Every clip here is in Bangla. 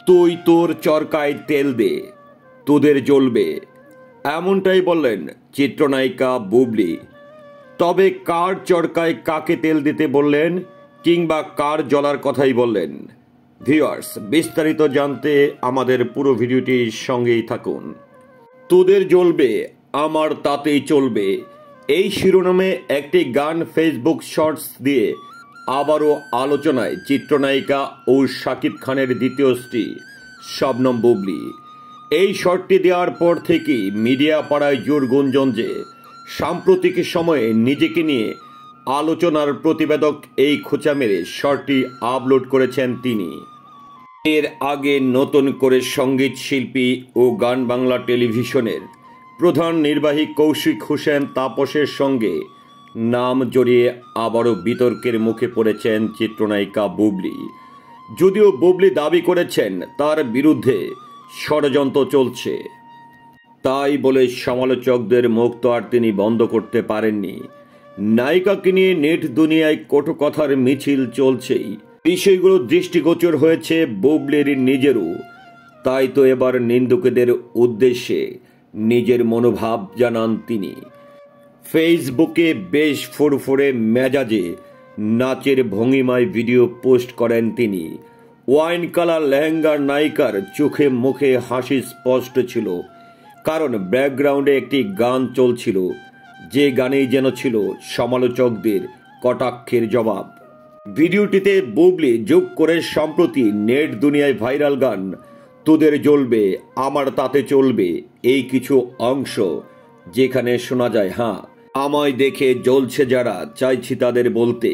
তুই তোর চরকায় তেল দে, তোদের জ্বলবে, এমনটাই বললেন চিত্রনায়িকা বুবলি। তবে কার চরকায় কাকে তেল দিতে বললেন কিংবা কার জ্বলার কথাই বললেন, ভিউয়ার্স বিস্তারিত জানতে আমাদের পুরো ভিডিওটির সঙ্গেই থাকুন। তোদের জ্বলবে, আমার তাতেই চলবে, এই শিরোনামে একটি গান ফেসবুক শর্টস দিয়ে আবারও আলোচনায় চিত্রনায়িকা ও শাকিব খানের দ্বিতীয় স্ত্রী শবনম বুবলি। এই শর্টটি দেওয়ার পর থেকেই মিডিয়া পাড়ায় জোর গুঞ্জন যে সাম্প্রতিক সময়ে নিজেকে নিয়ে আলোচনার প্রতিবেদক এই খোঁচা মেরে শর্টটি আপলোড করেছেন তিনি। এর আগে নতুন করে সঙ্গীত শিল্পী ও গান বাংলা টেলিভিশনের প্রধান নির্বাহী কৌশিক হোসেন তাপসের সঙ্গে নাম জড়িয়ে আবারও বিতর্কের মুখে পড়েছেন চিত্রনায়িকা বুবলি। যদিও বুবলি দাবি করেছেন তার বিরুদ্ধে ষড়যন্ত্র চলছে, তাই বলে সমালোচকদের মুখ তো আর তিনি বন্ধ করতে পারেননি। নায়িকাকে নিয়ে নেট দুনিয়ায় কটু কথার মিছিল চলছেই, বিষয়গুলো দৃষ্টিগোচর হয়েছে বুবলির নিজেরও। তাই তো এবার নিন্দুকদের উদ্দেশ্যে নিজের মনোভাব জানান তিনি। ফেসবুকে বেশ ফুরফুরে মেজাজে নাচের ভঙ্গিমায় ভিডিও পোস্ট করেন তিনি। ওয়াইন কালার লেহেঙ্গার নায়িকার চোখে মুখে হাসি স্পষ্ট ছিল, কারণ ব্যাকগ্রাউন্ডে একটি গান চলছিল, যে গানেই যেন ছিল সমালোচকদের কটাক্ষের জবাব। ভিডিওটিতে বুবলি যোগ করে সম্প্রতি নেট দুনিয়ায় ভাইরাল গান তোদের জ্বলবে, আমার তাতে চলবে এই কিছু অংশ, যেখানে শোনা যায়, হ্যাঁ আমায় দেখে জ্বলছে যারা, চাইছি তাদের বলতে,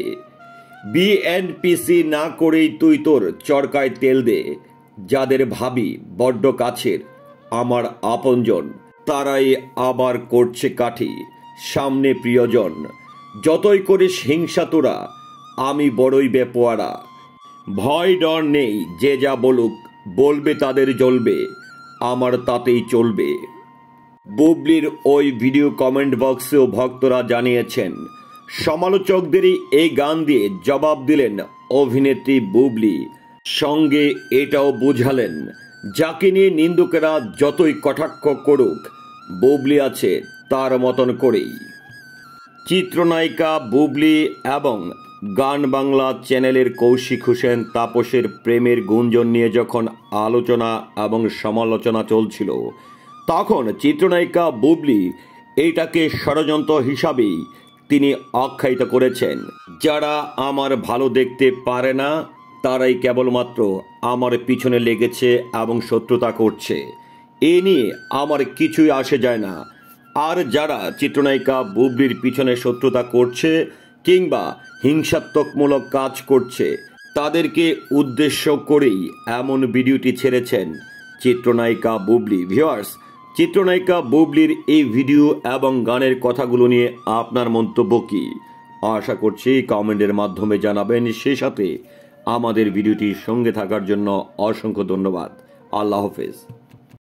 বিএনপিসি না করেই তুই তোর চরকায় তেল দে, যাদের ভাবি বড্ড কাছের আমার আপনজন, তারাই আবার করছে কাঠি, সামনে প্রিয়জন, যতই করিস হিংসা তোরা, আমি বড়ই বেপোয়ারা, ভয় ডর নেই, যে যা বলুক বলবে তাদের জ্বলবে, আমার তাতেই চলবে। বুবলির ওই ভিডিও কমেন্ট বক্সেও ভক্তরা জানিয়েছেন, সমালোচকদেরই এই গান দিয়ে জবাব দিলেন অভিনেত্রী বুবলি। সঙ্গে এটাও বুঝালেন, যাকে নিয়ে নিন্দুকেরা যতই কটাক্ষ করুক, বুবলি আছে তার মতন করেই। চিত্রনায়িকা বুবলি এবং গান বাংলা চ্যানেলের কৌশিক হোসেন তাপসের প্রেমের গুঞ্জন নিয়ে যখন আলোচনা এবং সমালোচনা চলছিল, তখন চিত্রনায়িকা বুবলি এটাকে ষড়যন্ত্র হিসাবেই তিনি আখ্যায়িত করেছেন। যারা আমার ভালো দেখতে পারে না তারাই কেবলমাত্র আমার পিছনে লেগেছে এবং শত্রুতা করছে, এ নিয়ে আমার কিছুই আসে যায় না। আর যারা চিত্রনায়িকা বুবলির পিছনে শত্রুতা করছে কিংবা হিংসাত্মকমূলক কাজ করছে, তাদেরকে উদ্দেশ্য করেই এমন ভিডিওটি ছেড়েছেন চিত্রনায়িকা বুবলি। ভিউয়ার্স, চিত্রনায়িকা বুবলির এই ভিডিও এবং গানের কথাগুলো নিয়ে আপনার মন্তব্য কি? আশা করছি কমেন্টের মাধ্যমে জানাবেন। সেই সাথে আমাদের ভিডিওটির সঙ্গে থাকার জন্য অসংখ্য ধন্যবাদ। আল্লাহ হাফেজ।